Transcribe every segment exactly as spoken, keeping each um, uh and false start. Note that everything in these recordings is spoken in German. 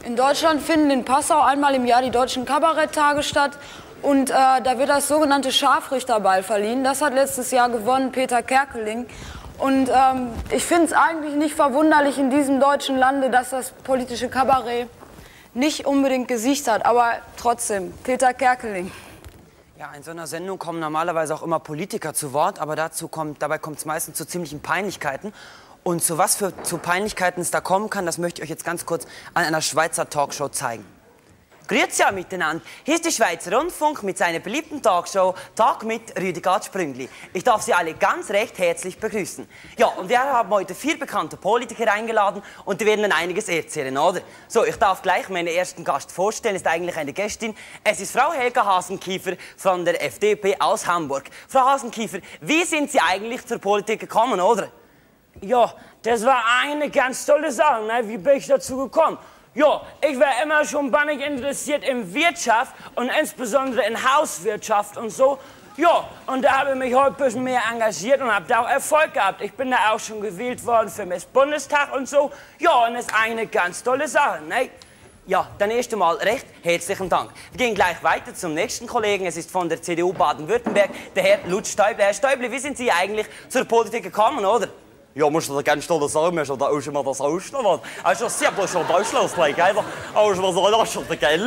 In Deutschland finden in Passau einmal im Jahr die Deutschen Kabaretttage statt. Und äh, da wird das sogenannte Scharfrichterball verliehen. Das hat letztes Jahr gewonnen Peter Kerkeling. Und ähm, ich finde es eigentlich nicht verwunderlich in diesem deutschen Lande, dass das politische Kabarett nicht unbedingt gesiegt hat. Aber trotzdem, Peter Kerkeling. Ja, in so einer Sendung kommen normalerweise auch immer Politiker zu Wort. Aber dazu kommt, dabei kommt es meistens zu ziemlichen Peinlichkeiten. Und zu was für zu Peinlichkeiten es da kommen kann, das möchte ich euch jetzt ganz kurz an einer Schweizer Talkshow zeigen. Grüezi ja miteinander. Hier ist der Schweizer Rundfunk mit seiner beliebten Talkshow Tag mit Rüdiger Sprüngli. Ich darf Sie alle ganz recht herzlich begrüßen. Ja, und wir haben heute vier bekannte Politiker eingeladen und die werden dann einiges erzählen, oder? So, ich darf gleich meinen ersten Gast vorstellen. Ist eigentlich eine Gästin. Es ist Frau Helga Hasenkiefer von der F D P aus Hamburg. Frau Hasenkiefer, wie sind Sie eigentlich zur Politik gekommen, oder? Ja, das war eine ganz tolle Sache, ne? Wie bin ich dazu gekommen? Ja, ich war immer schon bannig interessiert in Wirtschaft und insbesondere in Hauswirtschaft und so. Ja, und da habe ich mich heute ein bisschen mehr engagiert und habe da auch Erfolg gehabt. Ich bin da auch schon gewählt worden für Miss Bundestag und so. Ja, und das ist eine ganz tolle Sache, ne? Ja, dann erst einmal recht herzlichen Dank. Wir gehen gleich weiter zum nächsten Kollegen. Es ist von der C D U Baden-Württemberg, der Herr Lutz Stäuble. Herr Stäuble, wie sind Sie eigentlich zur Politik gekommen, oder? Ja, musst du dir ganz toll sagen, wir schon da auch schon mal das Ausland. Also, sie haben schon Deutschland, gell? Aber was soll das schon, gell?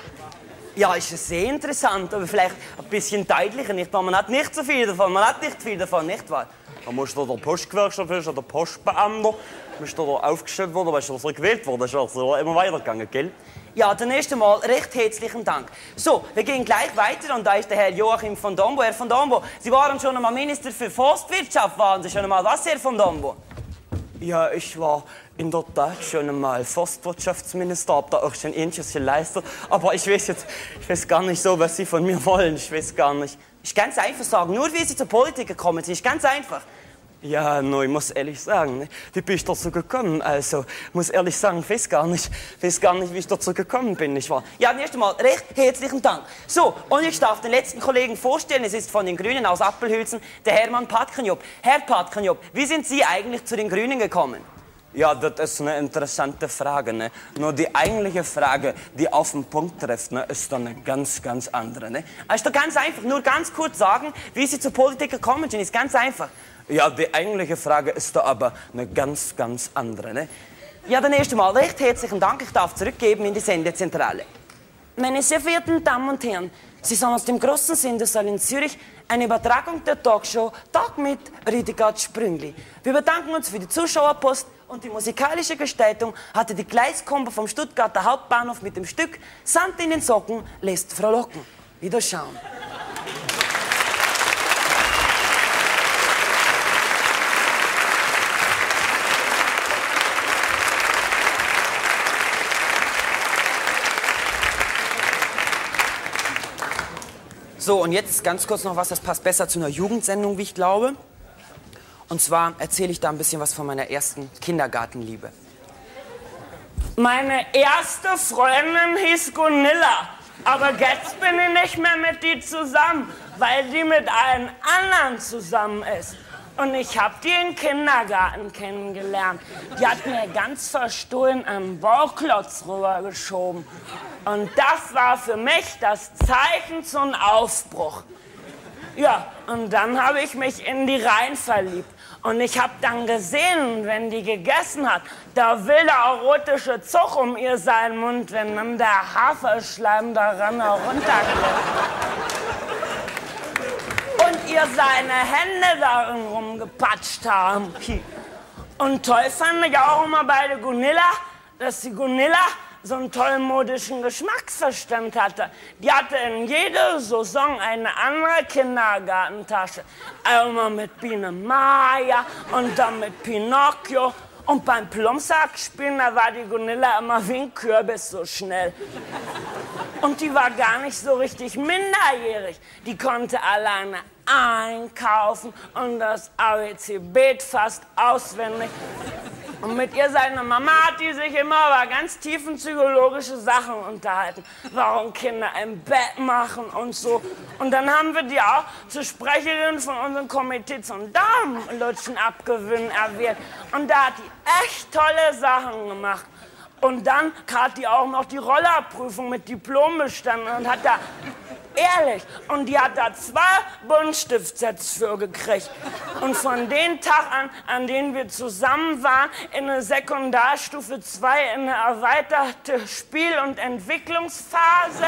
Ja, ist sehr interessant, aber vielleicht ein bisschen deutlicher, nicht wahr? Man hat nicht so viel davon, man hat nicht viel davon, nicht wahr? Da musst du der Postgewerkschaft oder der Postbeamter, musst du da aufgestellt worden, weil du so gewählt worden, ist also immer weitergegangen, gell? Ja, dann erst einmal recht herzlichen Dank. So, wir gehen gleich weiter und da ist der Herr Joachim von Dombo. Herr von Dombo, Sie waren schon einmal Minister für Forstwirtschaft, waren Sie schon einmal was, Herr von Dombo? Ja, ich war in der Tat schon einmal Forstwirtschaftsminister, hab da auch schon ähnliches geleistet. Aber ich weiß jetzt, ich weiß gar nicht so, was Sie von mir wollen, ich weiß gar nicht. Ich kann es einfach sagen, nur wie Sie zur Politik gekommen sind, ist ganz einfach. Ja, no, ich muss ehrlich sagen, wie bin ich dazu gekommen? Also, muss ehrlich sagen, ich weiß gar nicht, weiß gar nicht, wie ich dazu gekommen bin, nicht wahr? Ja, erst einmal recht herzlichen Dank. So, und ich darf den letzten Kollegen vorstellen, es ist von den Grünen aus Appelhülsen, der Hermann Patkenjob. Herr Patkenjob, wie sind Sie eigentlich zu den Grünen gekommen? Ja, das ist eine interessante Frage, ne? Nur die eigentliche Frage, die auf den Punkt trifft, ne, ist dann eine ganz, ganz andere, ne? Also ganz einfach, nur ganz kurz sagen, wie Sie zur Politik gekommen sind, ist ganz einfach. Ja, die eigentliche Frage ist da aber eine ganz, ganz andere, ne? Ja, dann erst einmal recht herzlichen Dank. Ich darf zurückgeben in die Sendezentrale. Meine sehr verehrten Damen und Herren, Sie sind aus dem großen Sendesaal in Zürich eine Übertragung der Talkshow Tag mit Rüdiger Sprüngli. Wir bedanken uns für die Zuschauerpost und die musikalische Gestaltung hatte die Gleiskombo vom Stuttgarter Hauptbahnhof mit dem Stück Sand in den Socken lässt frohlocken. Wiederschauen. So, und jetzt ganz kurz noch was, das passt besser zu einer Jugendsendung, wie ich glaube. Und zwar erzähle ich da ein bisschen was von meiner ersten Kindergartenliebe. Meine erste Freundin hieß Gunilla, aber jetzt bin ich nicht mehr mit die zusammen, weil die mit allen anderen zusammen ist. Und ich habe die im Kindergarten kennengelernt. Die hat mir ganz verstohlen einen Bauklotz rübergeschoben. Und das war für mich das Zeichen zum Aufbruch. Ja, und dann habe ich mich in die rein verliebt. Und ich habe dann gesehen, wenn die gegessen hat, da will der erotische Zug um ihr seinen Mund, wenn dann der Haferschleim daran herunterklebt. Und ihr seine Hände darin rumgepatscht haben. Und toll fand ich auch immer bei der Gunilla, dass die Gunilla so einen tollen modischen Geschmacksverstand hatte. Die hatte in jeder Saison eine andere Kindergartentasche. Einmal mit Biene Maya und dann mit Pinocchio. Und beim Plumpsackspielen, da war die Gunilla immer wie ein Kürbis so schnell. Und die war gar nicht so richtig minderjährig. Die konnte alleine einkaufen und das A B C bet fast auswendig. Und mit ihr, seine Mama, hat die sich immer über ganz tiefenpsychologische Sachen unterhalten. Warum Kinder im Bett machen und so. Und dann haben wir die auch zur Sprecherin von unserem Komitee zum Damenlutschen abgewinnen erwählt. Und da hat die echt tolle Sachen gemacht. Und dann hat die auch noch die Rollerprüfung mit Diplom bestanden und hat da, ehrlich, und die hat da zwei Buntstiftsets für gekriegt. Und von dem Tag an, an dem wir zusammen waren, in der Sekundarstufe zwei, in der erweiterte Spiel- und Entwicklungsphase,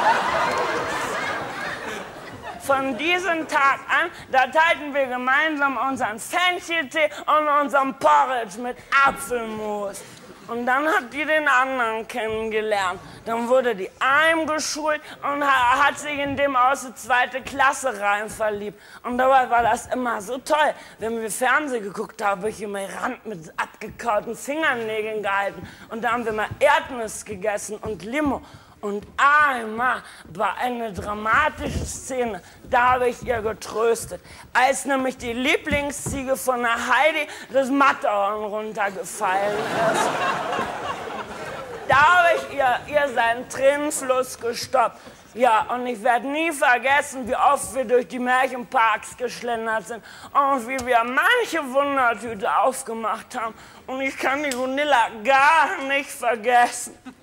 von diesem Tag an, da teilten wir gemeinsam unseren Fencheltee und unseren Porridge mit Apfelmus. Und dann hat die den anderen kennengelernt. Dann wurde die eingeschult und hat sich in dem aus der zweite Klasse rein verliebt. Und dabei war das immer so toll. Wenn wir Fernsehen geguckt haben, habe ich immer Rand mit abgekauten Fingernägeln gehalten. Und da haben wir mal Erdnuss gegessen und Limo. Und einmal war eine dramatische Szene, da habe ich ihr getröstet, als nämlich die Lieblingsziege von der Heidi das Matterhorn runtergefallen ist. Da habe ich ihr, ihr seinen Tränenfluss gestoppt. Ja, und ich werde nie vergessen, wie oft wir durch die Märchenparks geschlendert sind und wie wir manche Wundertüte aufgemacht haben. Und ich kann die Gunilla gar nicht vergessen.